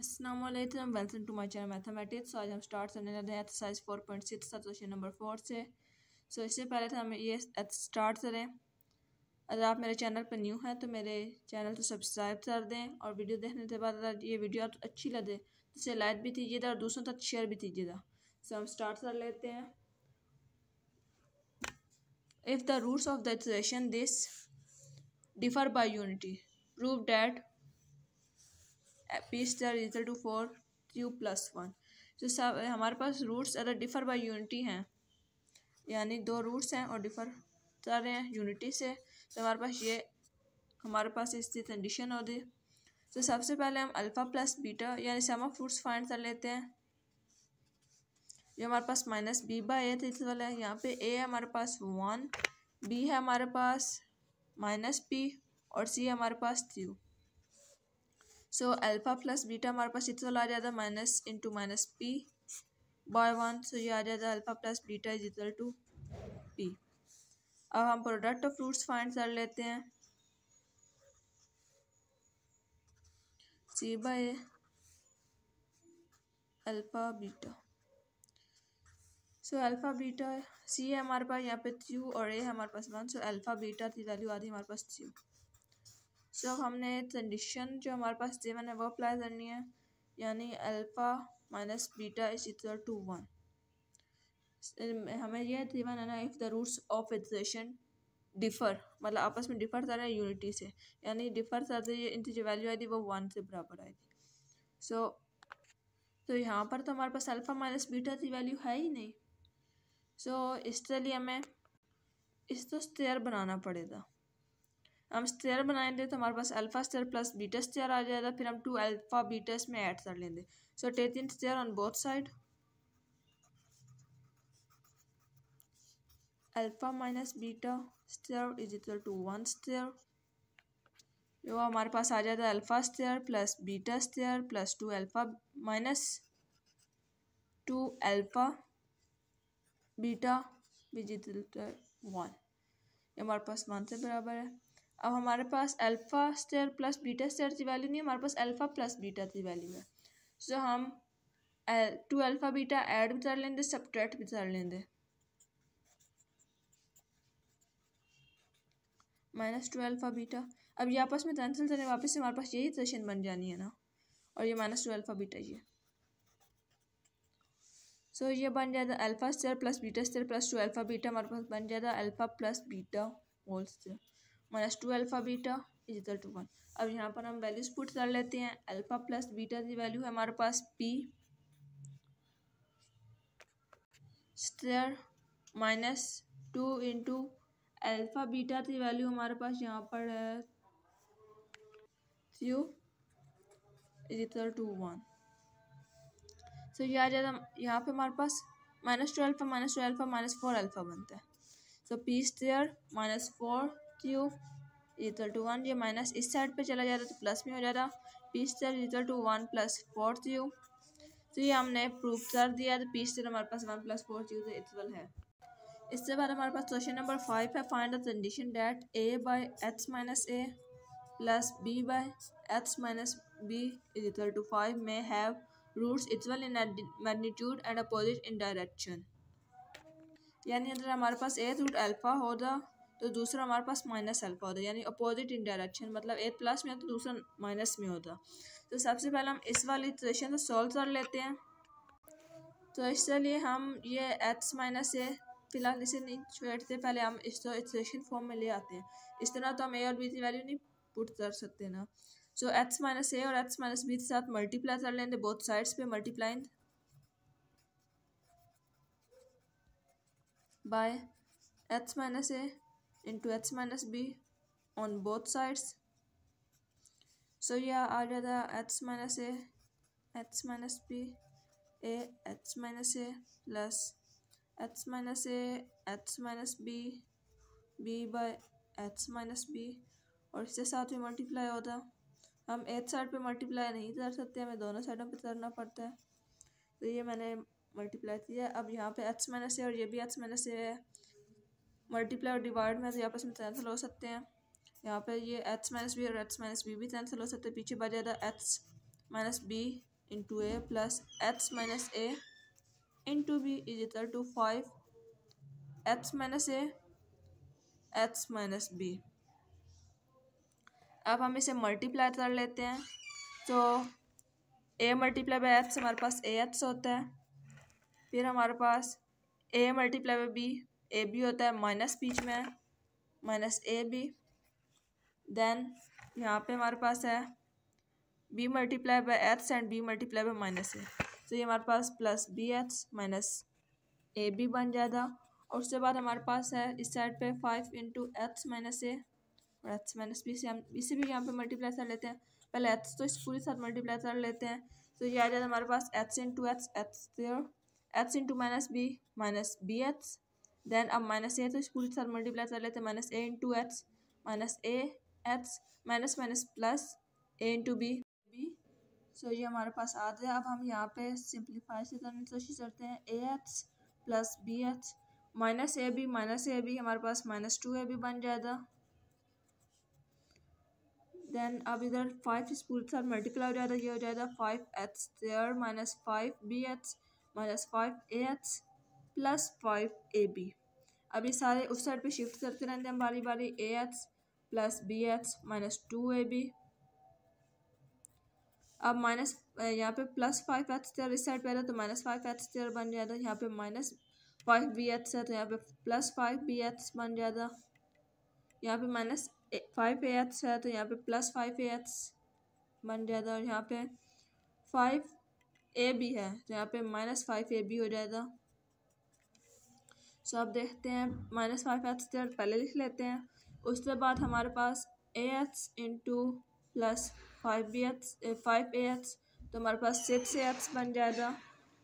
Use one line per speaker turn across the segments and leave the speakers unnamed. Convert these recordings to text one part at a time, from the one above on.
अस्सलामुअलैकुम, welcome to my channel mathematics. आज हम स्टार्ट करने लगे हैं एक्सरसाइज 4.6 का क्वेश्चन नंबर 4 से। इससे पहले तो हम ये स्टार्ट करें, अगर आप मेरे चैनल पर न्यू हैं तो मेरे चैनल को सब्सक्राइब कर दें और वीडियो देखने के बाद अगर ये वीडियो आपको अच्छी लगे तो इसे लाइक भी कीजिएगा और दूसरों तक शेयर भी कीजिएगा। सो हम स्टार्ट कर लेते हैं। If the roots of the equation this differ by unity, prove that P star equal to 4 Q plus 1। तो सब हमारे पास रूट्स अगर डिफर बाय यूनिटी हैं, यानी दो रूट्स हैं और डिफर कर रहे हैं यूनिटी से, तो हमारे पास इसकी कंडीशन होगी। तो सबसे पहले हम अल्फ़ा प्लस बीटा यानी सम ऑफ रूट्स फाइंड कर लेते हैं। ये हमारे पास minus B by A equal है, यहाँ पे ए है हमारे पास 1, बी है हमारे पास माइनस पी और सी है हमारे पास Q. So alpha plus beta हमारे पास इक्वल आ जाता है minus into minus P by 1। So ये आ जाता है alpha plus beta is equal to P. अब हम प्रोडक्ट ऑफ रूट्स फाइंड कर लेते हैं। C by alpha beta, so alpha beta C है हमारे पास यहाँ पे क्यू और ए है हमारे पास 1। सो अल्फ़ा बीटा की वैल्यू आती है हमारे पास क्यू। सो अब हमने कंडीशन जो हमारे पास गिवन है वो अप्लाई करनी है, यानी alpha minus beta is equal to 1। हमें यह गिवन है ना, if the roots of equation differ, मतलब आपस में डिफ़र कर रहे हैं यूनिटी से, यानी डिफ़र कर रही है, इनकी जो वैल्यू आएगी वो 1 से बराबर आएगी। तो यहाँ पर तो हमारे पास अल्फ़ा माइनस बीटा की वैल्यू है ही नहीं। इसके लिए हमें इसको स्क्वायर बनाना पड़ेगा। हम स्क्वायर बनाएंगे तो हमारे पास alpha square plus beta square आ जाएगा, फिर हम 2 अल्फ़ा बीटा में ऐड कर लेंगे। So taking square on both side, alpha minus beta square is equal to 1 square. जो हमारे पास आ जाता है alpha square plus beta square plus 2 alpha minus 2 alpha beta is equal to 1। ये हमारे पास 1 से बराबर है। अब हमारे पास alpha square plus beta square की वैल्यू नहीं, हमारे पास अल्फ़ा प्लस बीटा की वैल्यू है। सो हम 2 अल्फ़ा बीटा ऐड भी कर लेंगे, सब्ट्रैक्ट भी कर लेंगे। माइनस 2 अल्फ़ा बीटा, अब ये आपस में कैंसिल करें वापस से हमारे पास यही इक्वेशन बन जानी है ना, और ये माइनस 2 अल्फ़ा बीटा ये। सो ये बन जाएगा alpha square plus beta square plus 2 alpha beta, हमारे पास बन जाएगा alpha plus beta whole square minus 2 alpha beta is equal to 1। अब यहाँ पर हम वैल्यूज पुट कर लेते हैं। अल्फ़ा प्लस बीटा की वैल्यू है हमारे पास P square minus 2 into alpha beta की वैल्यू हमारे पास यहाँ पर है Q is equal to 1। So ये आ जाएगा, यहाँ पे हमारे पास minus 2 alpha minus 2 alpha minus 4 alpha बनता है। So P square minus 4 Q equal to 1। ये माइनस इस साइड पे चला जाता है तो प्लस में हो जाता, P square equal to 1 plus 4 Q. तो ये हमने प्रूफ कर दिया, तो पी स्क्वायर हमारे पास 1 प्लस 4 क्यू से इक्वल है। इसके बाद हमारे पास क्वेश्चन नंबर 5 है, find the condition that A by H minus A plus B by H minus B is equal to 5 में have roots equal in magnitude and opposite in direction. यानी अगर हमारे पास ए रूट अल्फ़ा होगा तो दूसरा हमारे पास माइनस अल्फ़ा होगा, यानी अपोजिट इन डायरेक्शन, मतलब ए प्लस में हो तो दूसरा माइनस में होता। तो सबसे पहले हम इस वाली इक्वेशन को सॉल्व कर लेते हैं। तो इसके लिए हम ये एच माइनस ए फिलहाल इसे नहीं छोड़ते, पहले हम इसको इक्वेशन फॉर्म में ले आते हैं। इस तरह तो हम ए और बी की वैल्यू नहीं पुट कर सकते ना। सो एच माइनस ए और एच माइनस बी के साथ मल्टीप्लाई कर लेंगे, बोथ साइड्स पे multiplying by H minus A into H minus B on both sides. So यह आ जाता है H minus A H minus B A H minus A plus H minus A H minus B B by H minus B, और इसके साथ भी multiply होता। हम एक साइड पे मल्टीप्लाई नहीं कर सकते, हमें दोनों साइडों पे करना पड़ता है। तो ये मैंने मल्टीप्लाई किया। अब यहाँ पे एच माइनस ए और ये भी एच माइनस ए है, मल्टीप्लाई और डिवाइड में तो आपस में कैंसिल हो सकते हैं। यहाँ पे ये एच माइनस बी और एच माइनस बी भी कैंसिल हो सकते हैं, पीछे बच जाता H minus B into A plus H minus A into B is equal to 5 H minus A H minus B. अब हम इसे मल्टीप्लाई कर लेते हैं। तो ए मल्टीप्लाई बाई एच हमारे पास ए एच होता है, फिर हमारे पास A multiply by B A B होता है, माइनस बीच में है माइनस ए बी। देन यहाँ पे हमारे पास है B multiply by H and B multiply by minus A, तो ये हमारे पास plus B H minus A B बन जाएगा। और उसके बाद हमारे पास है इस साइड पे 5 इंटू एच माइनस ए और एच माइनस बी से हम इसे भी यहाँ पे मल्टीप्लाई कर लेते हैं। पहले एच तो इस पूरे साथ मल्टीप्लाई कर लेते हैं, तो ये आ जाएगा हमारे पास H into H H there H into minus B H. Then अब माइनस ए तो इस पूरे साथ मल्टीप्लाई कर लेते हैं, minus A into H minus A H minus minus plus A into B B. So ये हमारे पास आ गया। अब हम यहाँ पे सिंप्लीफाई से करने की कोशिश करते हैं। A H plus B H minus A B हमारे पास माइनस 2 ए बी बन जाएगा। देन अब इधर 5 इस पूरे साथ मल्टीप्लाई हो जाएगा, ये हो जाएगा 5 H square minus 5 B H minus 5 A H plus 5 A B. अब ये सारे उस साइड पे शिफ्ट करते रहते हैं बारी बारी। A H plus B H minus 2 A B. अब माइनस यहाँ पे प्लस 5 एच स्क्वायर इस साइड पे आ रहा है, तो माइनस 5 एच स्क्वायर बन जाएगा। यहाँ पे माइनस 5 बी एच है, तो यहाँ पे प्लस 5 बी एच बन जाएगा। यहाँ पे माइनस 5 ए एच है, तो यहाँ पे प्लस 5 ए एच बन जाएगा। और यहाँ पे 5 ए बी है, तो यहाँ पे माइनस 5 ए बी हो जाएगा। सो अब देखते हैं माइनस 5 एच स्क्वायर पहले लिख लेते हैं, उसके बाद हमारे पास A H into plus 5 A H, तो हमारे पास 6 ए एच बन जाएगा।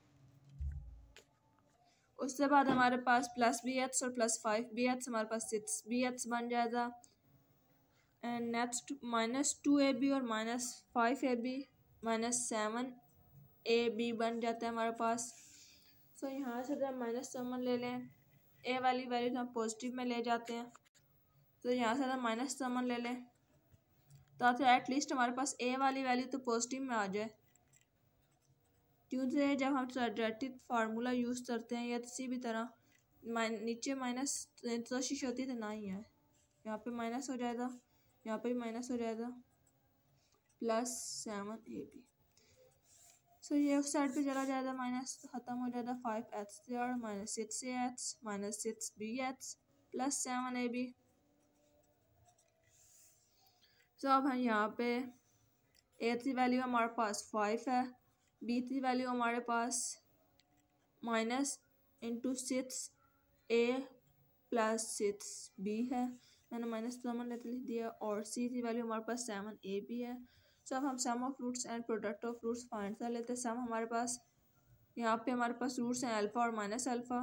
उसके बाद हमारे पास प्लस बी एच और प्लस 5 बी एच, हमारे पास 6 बी एच बन जाएगा। And next minus 2 A B और minus 5 A B minus 7 A B बन जाता है हमारे पास। सो यहाँ से जब माइनस कॉमन ले लें, ए वाली वैल्यू हम पॉजिटिव में ले जाते हैं, तो यहाँ से हम माइनस कॉमन ले लें ताकि एटलीस्ट हमारे पास ए वाली वैल्यू तो पॉजिटिव में आ जाए। क्योंकि जब हम क्वाड्रेटिक फार्मूला यूज़ करते हैं या किसी भी तरह नीचे माइनस कोशिश होती है तो ना ही है, यहाँ पे माइनस हो जाएगा, यहाँ पे भी माइनस हो जाएगा, प्लस 7 ए बी। सो ये उस साइड पे चला जाएगा, माइनस ख़त्म हो जाएगा। 5 H square minus 6 A H minus 6 B H plus 7 A B. So अब हम यहाँ पे ए की वैल्यू हमारे पास 5 है, बी की वैल्यू हमारे पास minus into 6 A plus 6 B है, मैंने माइनस कॉमन लेते लिख दिया। और सी की वैल्यू हमारे पास 7 ए बी है। सो अब हम sum of roots and product of roots find कर लेते हैं। सम हमारे पास यहाँ पे हमारे पास रूट्स हैं अल्फ़ा और minus alpha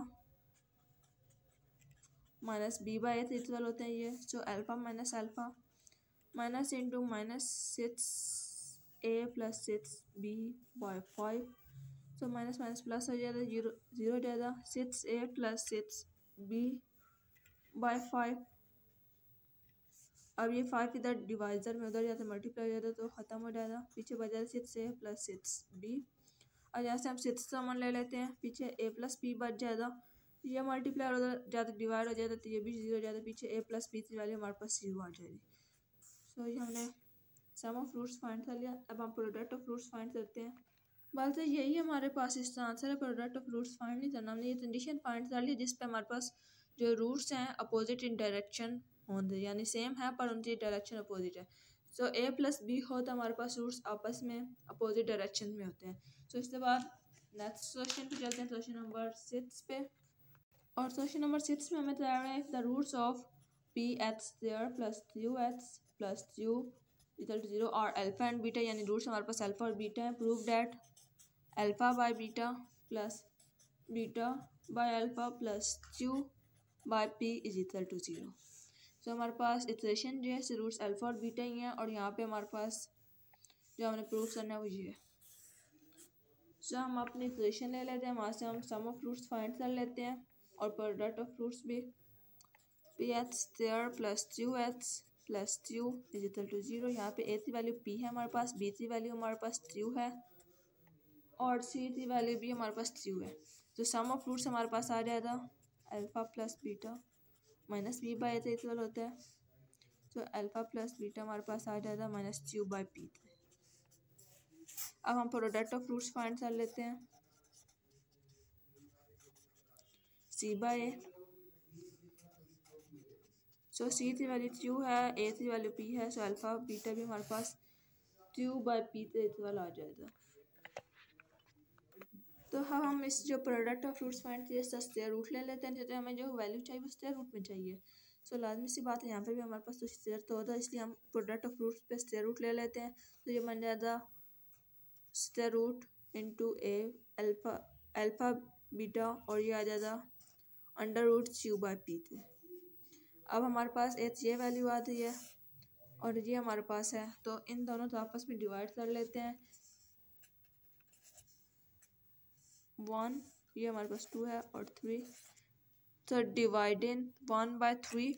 minus B by A equal होते हैं ये। So alpha minus alpha minus into minus 6 A plus 6 B by 5। So minus minus plus हो जाएगा, जीरो हो जाएगा। 6 ए प्लस 6 बी बाई 5। अब ये 5 इधर डिवाइजर में उधर जाता है मल्टीप्लाई हो जाता है, तो ख़त्म हो जाएगा। पीछे बचा 6 ए प्लस 6 बी, और यहाँ से हम 6 कॉमन ले लेते हैं, पीछे ए प्लस बी बच जाएगा। ये मल्टीप्लाई उधर जाता डिवाइड हो जाता है, तो ये भी 0 हो जाता है। पीछे ए प्लस बी की वैल्यू हमारे पास 0 आ जाएगी। सो ये हमने सम ऑफ रूट्स फाइंड कर लिया। अब हम प्रोडक्ट ऑफ रूट्स फाइंड करते हैं। बात है यही हमारे पास इसका आंसर है, प्रोडक्ट ऑफ रूट्स फाइंड नहीं करना। हमने ये कंडीशन फाइंड कर ली जिस पे हमारे पास जो रूट्स हैं अपोजिट इन डायरेक्शन होंगे, यानी सेम है पर उनकी डायरेक्शन अपोजिट है। सो ए प्लस बी हो तो हमारे पास रूट्स आपस में अपोजिट डायरेक्शन में होते हैं। सो इसके बाद नेक्स्ट क्वेश्चन पे चलते हैं, क्वेश्चन नंबर 6 पे। और क्वेश्चन नंबर 6 में हमें तैयार है the roots of P H square plus Q H plus Q equal to 0 और अल्फा एंड बीटा, यानी रूट्स हमारे पास अल्फा और बीटा है। Prove that alpha by beta plus beta by alpha plus Q by P is equal to 0। तो हमारे पास equation जो है रूट्स अल्फा और बीटा ही हैं, और यहाँ पे हमारे पास जो हमने प्रूव करना है वो ये है। सो हम अपनी इक्वेशन ले लेते हैं, वहाँ से हम सम ऑफ रूट्स फाइंड कर लेते हैं और प्रोडक्ट ऑफ रूट्स भी। P H square plus Q H plus Q is equal to 0। यहाँ पे ए की वैल्यू पी है हमारे पास, बी की वैल्यू हमारे पास क्यू है, और सी की वैल्यू भी हमारे पास ट्रू है। तो सम ऑफ फ्रूट्स हमारे पास आ जाएगा alpha plus beta minus B by A equal होता है। तो अल्फ़ा प्लस बीटा हमारे पास आ जाएगा माइनस क्यू बाई पी। अब हम प्रोडक्ट ऑफ फ्रूट्स फाइंड कर लेते हैं। सी बाई ए, सो सी की वैल्यू क्यू है, ए की वैल्यू पी है, सो अल्फ़ा बीटा भी हमारे पास क्यू बाई पी के इक्वल आ जाएगा। तो हम इस जो प्रोडक्ट ऑफ फ्रूट्स फाइंड किए इसका स्क्वायर रूट ले लेते हैं, जैसे हमें जो वैल्यू चाहिए वो स्क्वायर रूट में चाहिए। सो लाजमी सी बात है यहाँ पे भी हमारे पास तो स्क्वायर तो होता है, इसलिए हम प्रोडक्ट ऑफ फ्रूट्स पे स्क्वायर रूट ले लेते हैं। तो ये बन जाएगा square root into A alpha beta और ये आ जाएगा under root Q by P के। अब हमारे पास एक ये वैल्यू आ गई है और ये हमारे पास है, तो इन दोनों को आपस में डिवाइड कर लेते हैं। 1 ये हमारे पास 2 है और 3, तो dividing 1/3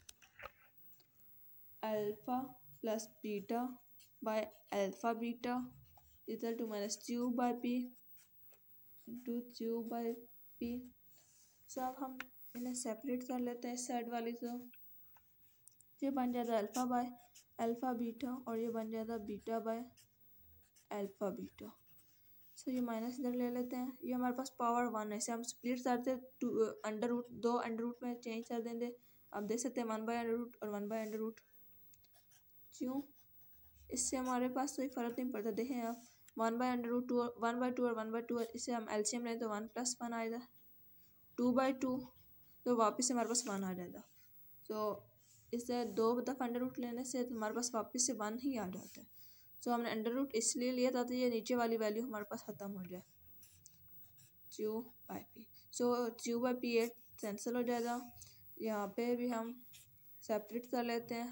alpha plus beta by alpha beta equal to minus Q by P into Q by P. So अब हम इन्हें सेपरेट कर लेते हैं इस साइड वाली को। ये बन जाएगा अल्फ़ा बाय अल्फ़ा बीटा और ये बन जाएगा beta by alpha beta. So ये माइनस इधर ले लेते हैं। ये हमारे पास पावर 1 है, इसे हम स्प्लिट करते अंडर रूट 2 अंडर रूट में चेंज कर देंगे। आप देख सकते हैं 1 बाय अंडर रूट और 1 बाय अंडर रूट। क्यों? इससे हमारे पास कोई फ़र्क नहीं पड़ता। देखें आप 1 बाय अंडर रूट 2 1 बाय 2 और 1 बाय 2, इससे हम एलसीएम लें तो 1 + 1 आएगा। 2/2 तो वापस से हमारे पास 1 आ जाएगा। तो इससे 2 दफ़ा अंडर रूट लेने से तो हमारे पास वापस से 1 ही आ जाता है। तो हमने अंडर रूट इसलिए लिया था तो ये नीचे वाली वैल्यू हमारे पास ख़त्म हो जाए Q by P. So Q by P 8 cancel हो जाएगा। यहाँ पे भी हम सेपरेट कर लेते हैं।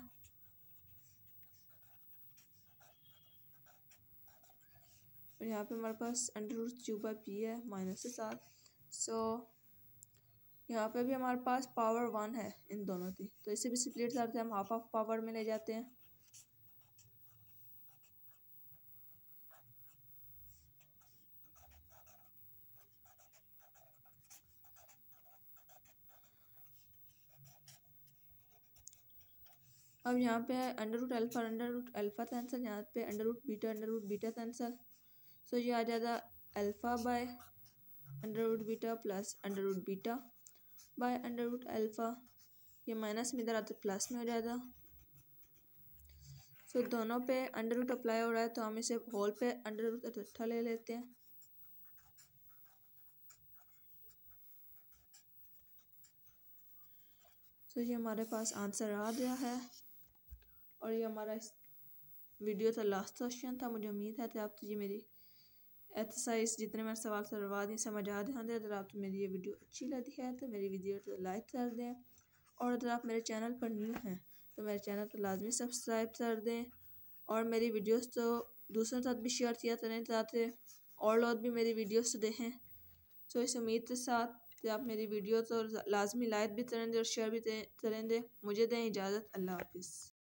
और यहाँ पे हमारे पास under root Q by P है माइनस के साथ। सो यहाँ पे भी हमारे पास पावर 1 है इन दोनों की, तो इसे भी स्प्लिट करते हैं हम हाफ ऑफ पावर में ले जाते हैं। अब यहाँ पे अंडर रूट अल्फ़ा कैंसल, यहाँ पे under root beta cancel. So ये आ जाएगा alpha by under root beta plus under root beta by under root alpha. ये माइनस में इधर आते प्लस में हो जाएगा। सो दोनों पे अंडर रूट अप्लाई हो रहा है, तो हम इसे होल पे अंडर रूट इकट्ठा ले लेते हैं। तो ये हमारे पास आंसर आ गया है और ये हमारा इस वीडियो का लास्ट क्वेश्चन था। मुझे उम्मीद है कि आप तो ये मेरी एक्सरसाइज जितने मेरे सवाल करवा दें समझ आ ध्यान दें। अगर आपको मेरी ये वीडियो अच्छी लगी है तो मेरी वीडियो को लाइक कर दें, और अगर आप मेरे चैनल पर न्यू हैं तो मेरे चैनल को लाजमी सब्सक्राइब कर दें और मेरी वीडियोस तो दूसरों तक भी शेयर किया करें ताकि और लोग भी मेरी वीडियोस देखें। तो इस उम्मीद के साथ कि आप मेरी वीडियो तो लाजमी लाइक भी करेंगे और शेयर भी करेंगे। मुझे दें इजाज़त। अल्लाह हाफिज़।